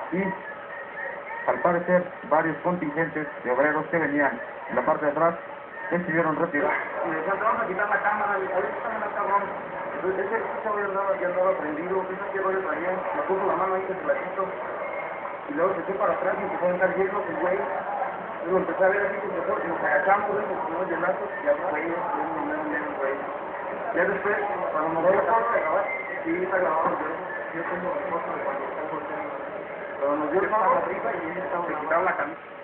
y al parecer varios contingentes de obreros que venían en la parte de atrás decidieron retirar. Y decían, te vamos a quitar la cámara, le dije, ahorita está el cabrón. Entonces ese chavo ya andaba prendido, ese que rollo traía, me puso la mano ahí que se la quito. Y luego se fue para atrás y empezó a andar hielo, el güey. Luego empecé a ver así que nos agachamos, nos llenazos, y ya fue, un güey. Ya después, cuando me voy a grabar, sí, está grabado, yo tengo fotos de cuando estamos. Pero nos dio la arriba y ellos estaban, se quitaron la camisa.